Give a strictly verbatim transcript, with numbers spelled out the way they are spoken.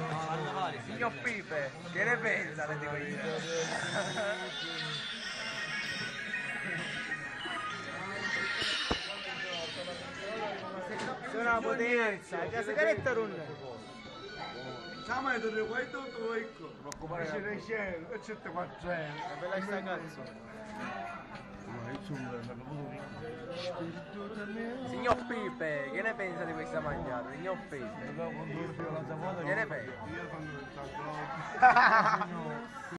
Signor Pipe, che ne pensa di questo? Sono una potenza, che sigaretta non Siamo ai tre vuoi tutto vuoi ecco. Non occupare la C'è cielo, e c'è quattro euro. è bella sta cazzo. Signor Pipe, che ne pensa di questa mangiata? Signor Pipe, che ne pensa?